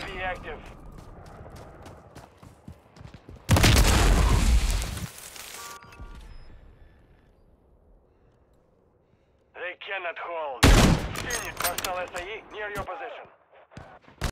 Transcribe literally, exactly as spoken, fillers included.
V active. They cannot hold. Phoenix, hostile S A E near your position.